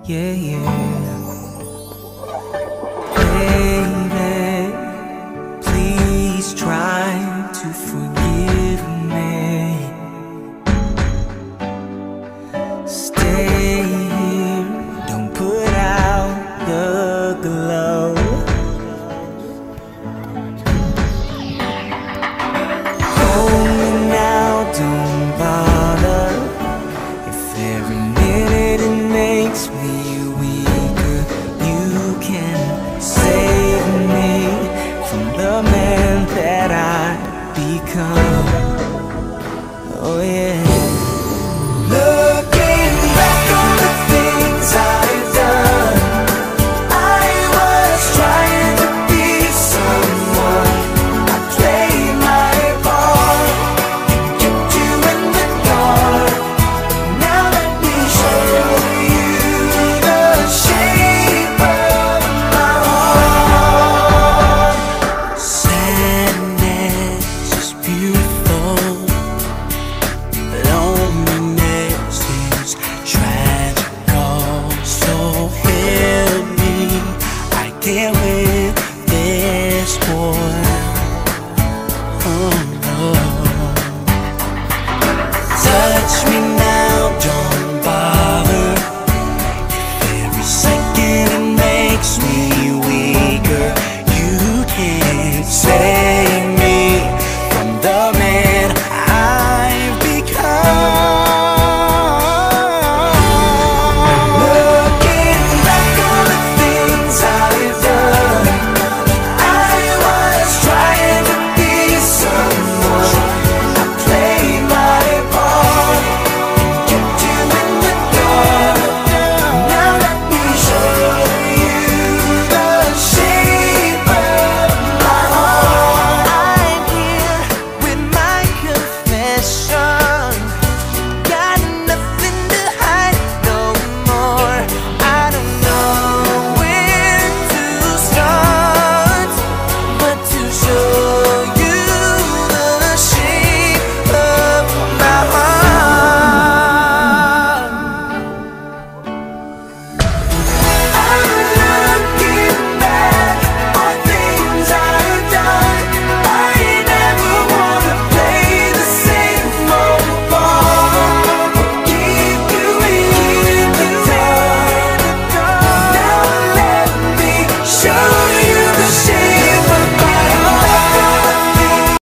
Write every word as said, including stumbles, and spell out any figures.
yeah, yeah. Baby, please try to forgive me. Stay here, don't put out the glow. Hold me now, don't bother. If every minute it makes me weaker, you can save me from the man that I become. Oh yeah. Looking back on the things I've done, I was trying to be someone. I played my part, kept you in the dark. Now let me show you the shape of my heart. Sadness is beautiful, loneliness is tragical. So help me, I can't with this boy. Oh, no. Touch me